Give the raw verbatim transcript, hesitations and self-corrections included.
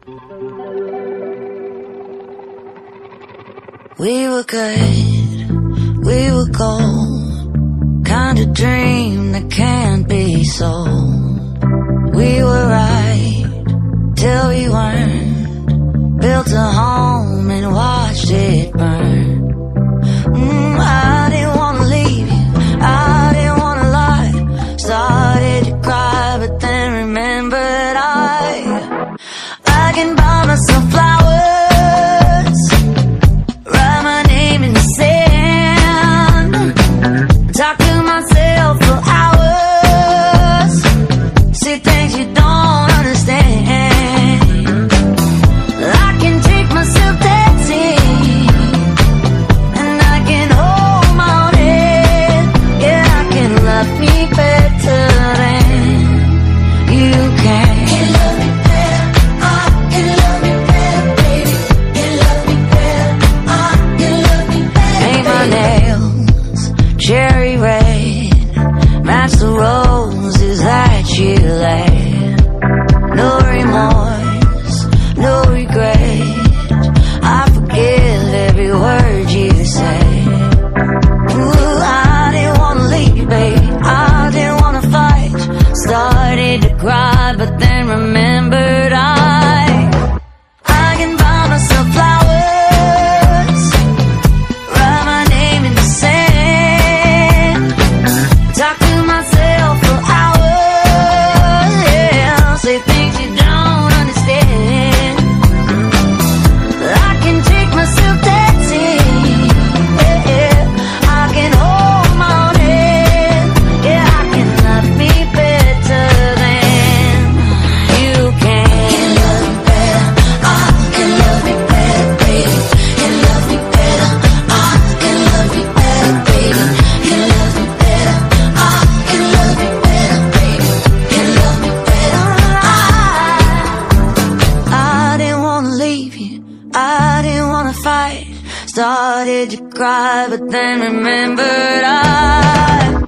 We were good, we were gold, kind of dream that can't be sold. We were right till we weren't, built a home and watched it burn. mm, I didn't wanna leave you, I didn't wanna lie. Started to cry but then remembered I I can buy myself flowers, talk to myself for hours, see things you don't understand. I can take myself dancing, and I can hold my own head. Yeah, I can love me better than you can. Can love me better, I can love me better, baby. Can love me better, I can love me better. Paint my nails cherry red, match the roses that you laid. No remorse, no regret, I forgive every word you said. Ooh, I didn't wanna leave you, babe, I didn't wanna fight. Started to cry but then remembered I I can buy myself flowers, write my name in the sand, talk to myself for hours, yeah, say things you don't understand. I can take myself dancing, yeah, yeah. I can hold my own head, yeah, I can love me better than you can. Can love me better, I can love me better, baby. Can love me better, I can love me better, baby. Can love me better, I can love me better, baby. Can love me better, I I didn't wanna leave you, I didn't wanna fight. Started to cry but then remembered I